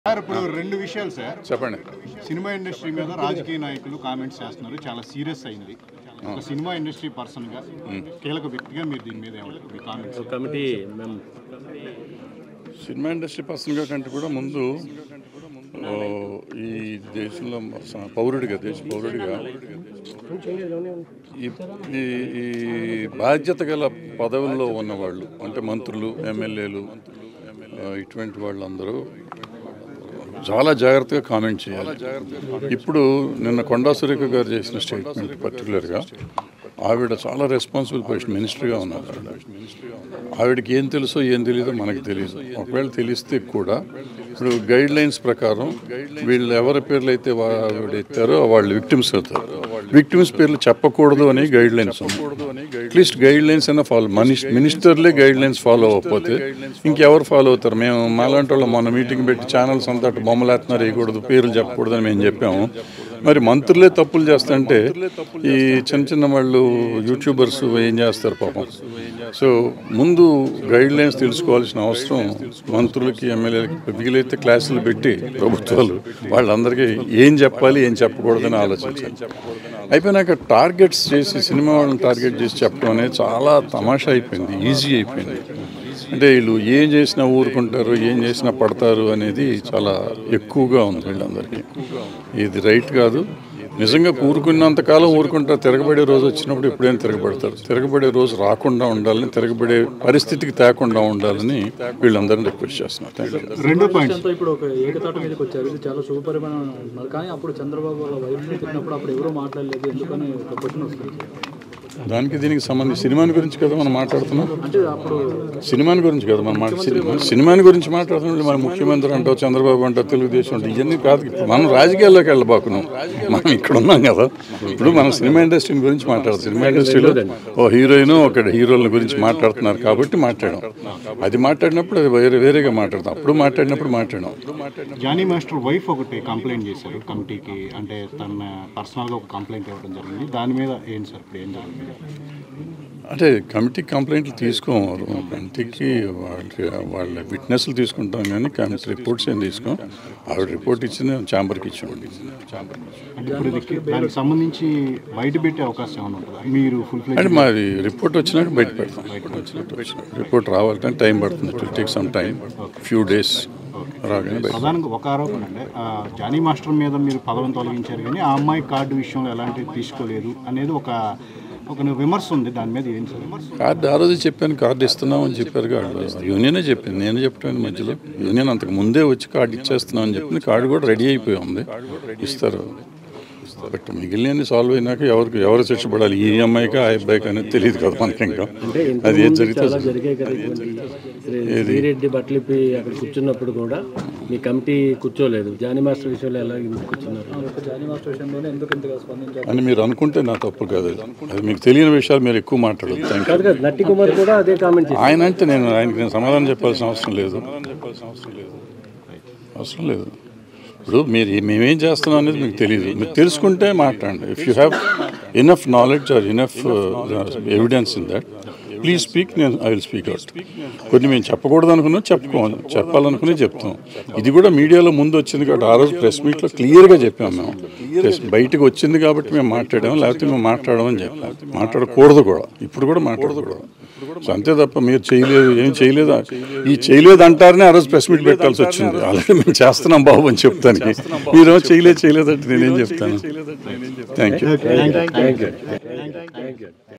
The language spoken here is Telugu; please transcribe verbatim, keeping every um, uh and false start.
సార్ ఇప్పుడు రెండు విషయాలు సార్ చెప్పండి. సినిమా ఇండస్ట్రీ మీద రాజకీయ నాయకులు కామెంట్స్ చేస్తున్నారు, చాలా సీరియస్ అయింది. ఒక సినిమా ఇండస్ట్రీ పర్సన్ గా కీలక వ్యక్తిగా మీరు దీని మీద ఏమంటారు? మీ కామెంట్స్. కమిటీ మేము సినిమా ఇండస్ట్రీ పర్సన్గా కంటే కూడా ముందు ఓ, ఈ దేశంలో స- పౌరుడిగా దేశ పౌరుడిగా ఈ ఈ- ఈ బాధ్యత గల పదవుల్లో ఉన్నవాళ్ళు అంటే మంత్రులు, ఎమ్మెల్యేలు, ఆ, ఇటువంటి వాళ్ళందరూ చాలా జాగ్రత్తగా కామెంట్ చేయాలి. ఇప్పుడు నిన్న కొండా సురేఖ గారు చేసిన స్టేట్మెంట్ పర్టికులర్గా ఆవిడ చాలా రెస్పాన్సిబుల్ పొజిషన్ మినిస్టర్గా ఉన్నారు. ఆవిడ ఆవిడకి ఏం తెలుసో ఏం తెలియదో మనకు తెలియదు. ఒకవేళ తెలిస్తే కూడా ఇప్పుడు గైడ్ లైన్స్ ప్రకారం వీళ్ళు ఎవరి పేర్లు అయితే ఆవిడ ఎత్తారో వాళ్ళు విక్టిమ్స్ అవుతారు. విక్టిమ్స్ పేర్లు చెప్పకూడదు అని గైడ్ లైన్స్ ఉన్నాయి. అట్లీస్ట్ గైడ్ లైన్స్ అయినా ఫాలో మినిస్టర్లే గైడ్ లైన్స్ ఫాలో అవ్వకపోతే ఇంకెవరు ఫాలో అవుతారు? మేము మాలాంటి వాళ్ళు మొన్న మీటింగ్ పెట్టి ఛానల్స్ అంతా బొమ్మలు వేస్తున్నారు, వేయకూడదు, పేర్లు చెప్పకూడదు అని మేము చెప్పాము. మరి మంత్రులే తప్పులు చేస్తుంటే ఈ చిన్న చిన్న వాళ్ళు యూట్యూబర్స్ ఏం చేస్తారు పాపం. సో ముందు గైడ్ లైన్స్ తెలుసుకోవాల్సిన అవసరం మంత్రులకి, ఎమ్మెల్యేలకి, వీలైతే క్లాసులు పెట్టి ప్రభుత్వాలు వాళ్ళందరికీ ఏం చెప్పాలి ఏం చెప్పకూడదని ఆలోచించాలి. అయిపోయినాక టార్గెట్స్ చేసి సినిమా వాళ్ళని టార్గెట్ చేసి చెప్పడం అనేది చాలా తమాషా అయిపోయింది, ఈజీ అయిపోయింది. అంటే వీళ్ళు ఏం చేసినా ఊరుకుంటారు, ఏం చేసినా పడతారు అనేది చాలా ఎక్కువగా ఉంది వీళ్ళందరికీ. ఇది రైట్ కాదు. నిజంగా ఊరుకున్నంతకాలం ఊరుకుంటారు. తిరగబడే రోజు వచ్చినప్పుడు ఎప్పుడైనా తిరగబడతారు. తిరగబడే రోజు రాకుండా ఉండాలని, తిరగబడే పరిస్థితికి తేకుండా ఉండాలని వీళ్ళందరినీ రిక్వెస్ట్ చేస్తున్నారు. Thank you. రెండు పాయింట్స్. ఇప్పుడు ఒక ఏకతాట మీదకి వచ్చారు, ఇది చాలా శుభపరిమాణం అంటున్నారు. కానీ అప్పుడు చంద్రబాబు వాళ్ళ వైఫ్ తిట్టినప్పుడు అప్పుడు ఎవరూ మాట్లాడలేదు, ఎందుకని ఒక క్వశ్చన్ వస్తుంది. దానికి దీనికి సంబంధించి సినిమాని గురించి కదా మనం మాట్లాడుతున్నాం. అంటే అప్పుడు సినిమాని గురించి కదా మనం మాట్లాడుతున్నాం. సినిమాని గురించి మాట్లాడుతున్నాం. మన ముఖ్యమంత్రి అంటావు, చంద్రబాబు అంటావు, తెలుగుదేశం అంటే ఇవన్నీ కాదు. ఇప్పుడు మనం రాజకీయాల్లోకి వెళ్ళబాకున్నాం. మనం ఇక్కడ ఉన్నాం కదా. ఇప్పుడు మనం సినిమా ఇండస్ట్రీ గురించి మాట్లాడుతాం. సినిమా ఇండస్ట్రీలో ఓ హీరోయిన్ ఒక హీరోల గురించి మాట్లాడుతున్నారు కాబట్టి మాట్లాడాం. అది మాట్లాడినప్పుడు అది వేరే వేరేగా మాట్లాడతాం. అప్పుడు మాట్లాడినప్పుడు మాట్లాడాం. జానీ మాస్టర్ వైఫ్ ఒకటి కంప్లైంట్ చేశారు కమిటీకి, అంటే తన పర్సనల్గా ఒక కంప్లైంట్ ఇవ్వడం జరిగింది. దాని మీద ఏంటి సార్ ఇప్పుడు ఏం జరిగింది? అంటే కమిటీ కంప్లైంట్లు తీసుకోవాలి. కమిటీకి వాళ్ళ వాళ్ళ విట్నెస్లు తీసుకుంటాం కానీ కమిటీ రిపోర్ట్స్ ఏం తీసుకోం. ఆవిడ రిపోర్ట్ ఇచ్చింది ఛాంబర్కి ఇచ్చామండి. అంటే ఇప్పుడు ఇది దానికి సంబంధించి బయట పెట్టే అవకాశం ఏమైనా ఉంటుందా? మీరు ఫుల్ ఫ్లెడ్జ్ అంటే మాది రిపోర్ట్ వచ్చినాక బయట పెడతాం. రిపోర్ట్ రావాలంటే టైం పడుతుంది. It will take some time, few days రాగానే బయట. ప్రధానంగా ఒక ఆరోపణ అంటే ఆ, జానీ మాస్టర్ మీద మీరు పదవిని తొలగించారు కానీ ఆ అమ్మాయి కార్డు విషయంలో ఎలాంటివి తీసుకోలేదు అనేది ఒక ఒక విమర్శ ఉంది. దాని మీద ఏం సార్? కార్డు ఆ రోజు చెప్పాను, కార్డు ఇస్తున్నాం అని చెప్పారు. కార్డు యూనియనే చెప్పింది, నేను చెప్పాను మధ్యలో. యూనియన్ అంతకు ముందే వచ్చి కార్డు ఇచ్చేస్తున్నాం అని చెప్పింది. కార్డు కూడా రెడీ అయిపోయి ఉంది, ఇస్తారు. బట్ మిగిలిన సాల్వ్ అయినాక ఎవరికి ఎవరు శిక్ష పడాలి, ఈ అమ్మాయికి ఆ అబ్బాయికి అనేది తెలియదు కదా మనకి. ఇంకా అది ఏం జరిగితే రెడ్డి బట్లిపి అక్కడ కూర్చున్నప్పుడు కూడా మీ కమిటీ కూర్చోలేదు. జానీ మాస్టర్ విషయంలో ఎలా కూర్చున్నారు? జానీ మాస్టర్ విషయంలోనే ఎందుకు ఇంతగా స్పందించారు అని మీరు అనుకుంటే నా తప్పు కాదు. అది మీకు తెలియని విషయాలు మీరు ఎక్కువ మాట్లాడదు. Thank you. కాదు కదా, నట్టి కుమార్ కూడా అదే కామెంట్ ఆయన అంటే నేను ఆయనకి నేను సమాధానం చెప్పాల్సిన అవసరం లేదు. అవసరం లేదు. ఇప్పుడు మీరు మేమేం చేస్తున్నాం అనేది మీకు తెలియదు. మీరు తెలుసుకుంటే మాట్లాడండి. If you have enough knowledge or enough evidence in that please speak. నేను ఐ విల్ స్పీక్ అవుట్. కొన్ని మేము చెప్పకూడదు అనుకున్నా చెప్పుకోవాలి, చెప్పాలనుకునే చెప్తాం. ఇది కూడా మీడియాలో ముందు వచ్చింది కాబట్టి ఆ రోజు ప్రెస్ మీట్లో క్లియర్గా చెప్పాము. మేము ప్రెస్ బయటకు వచ్చింది కాబట్టి మేము మాట్లాడాము, లేకపోతే మేము మాట్లాడమని చెప్పాము. మాట్లాడకూడదు కూడా, ఇప్పుడు కూడా మాట్లాడకూడదు. సో అంతే తప్ప మీరు చేయలేదు, ఏం చేయలేదు, ఈ చేయలేదు అంటారనే ఆ రోజు ప్రెస్ మీట్ పెట్టాల్సి వచ్చింది. ఆల్రెడీ మేము చేస్తున్నాం బాబు అని చెప్తానికి మీరు చేయలేదు చేయలేదంటే నేనేం చెప్తాను. Thank you.